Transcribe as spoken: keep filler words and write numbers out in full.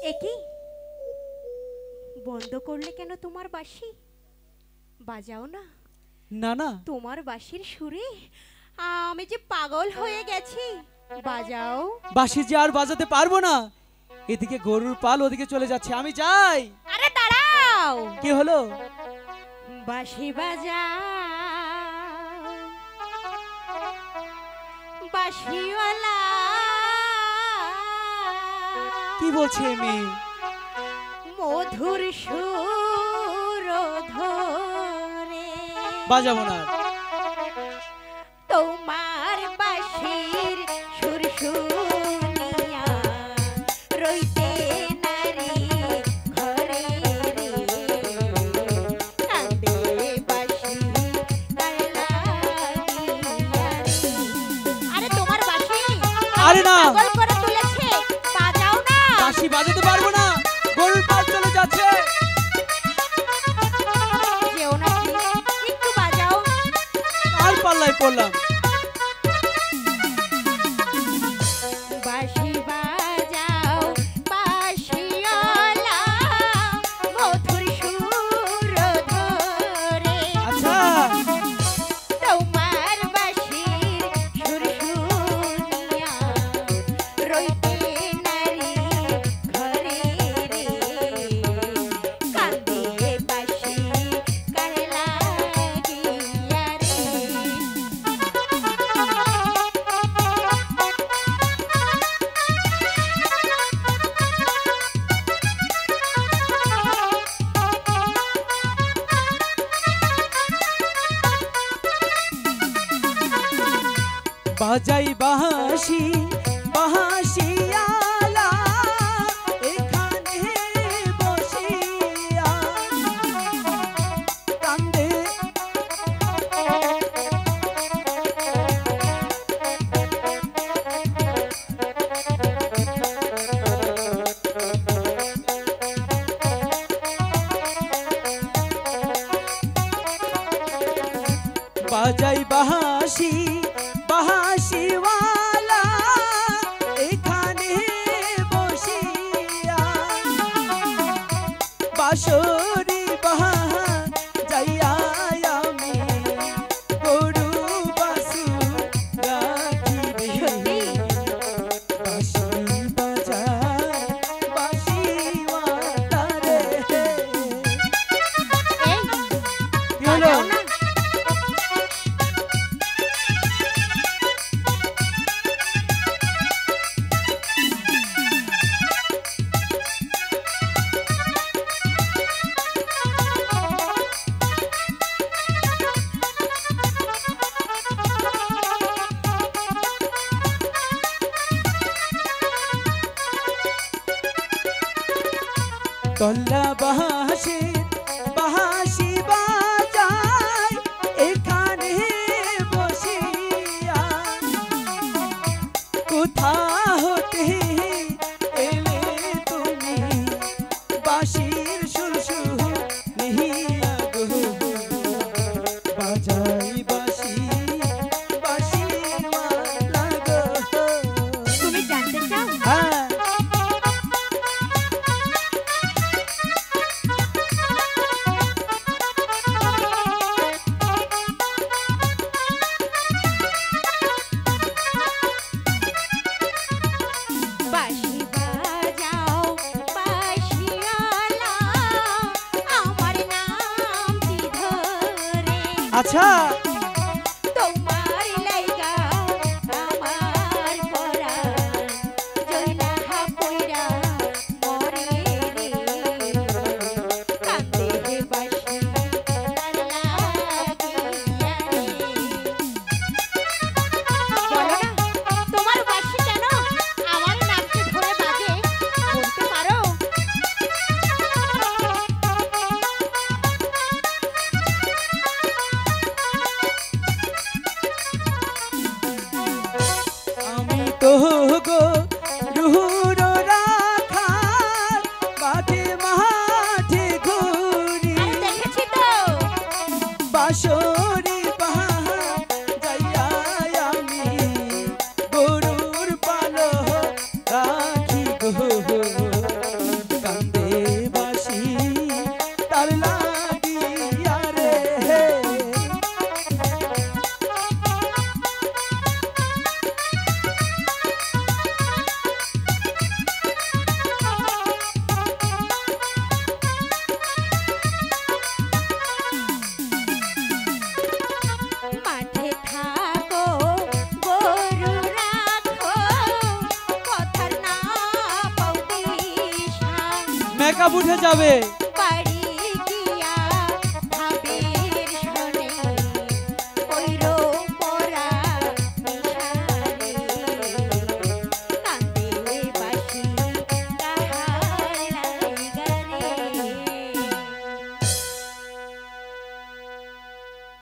একই বন্ধ করলে কেন তোমার বাঁশি? বাজাও না। না না, তোমার বাঁশির সুরে আমি যে পাগল হয়ে গেছি। বাজাও। বাঁশি যে আর বাজাতে পারবো না। এদিকে গরুর পাল ওদিকে চলে যাচ্ছে, আমি যাই। আরে দাঁড়াও। কি হলো? বাঁশি বাজাও বাঁশিওয়ালা। কি বলছে মেয়ে? মধুর সুর ধরে বাজাবো না। তোমার বাঁশির সুর শুনিয়া রইতে নারী ঘরে রে, কান্দে বাঁশি কার লাগিয়া রে। আরে তোমার বাঁশি আরে না, পাগল করে তুলেছে, বাজাও না। বাঁশি বাজাতে পারবো না, গরুর পাল চলে যাচ্ছে। যেও না, একটু বাজাও। আর পাল্লায় পড়লাম। বাঁশি বাজাও বাঁশিওয়ালা, মধুর সুর ধরে। আচ্ছা, তোমার বাঁশির সুর শুনিয়া রইতে নারী ঘরে রে, কান্দে বাঁশি কার লাগিয়া রে। বাজাই বাঁশি বাঁশিয়ালা, এখানে বসিয়া কান্দে। বাজাই বাঁশি বাঁশিওয়ালা, এখানে বসিয়া বাঁশরি বাজাইয়া আমি গরু বাছু রাখি রে। বাঁশি বাজায় বাঁশিওয়ালা রে। এই, কি হলো? বাজাও না। তল্লা বাঁশি বাঁশি বাজায়, এখানে বসিয়া কোথা হতে এলে তুমি বাঁশির সুর শুনিয়া গো। বাজাই বাঁশি বাঁশিওয়ালা গো। তুমি জানতে চাও? হ্যাঁ, বাঁশি বাজাও বাঁশিওয়ালা, আমার নামটি ধরে। আচ্ছা, তোমার লাইগা আমার পরাণ জইলা পইরা মরে রে, কান্দে বাঁশি কার লাগিয়া রে। বলো না, তোমার বাঁশি কেন আমার নামকে ধরে বাজে, বলতে পারো? মেকআপ উঠে যাবে।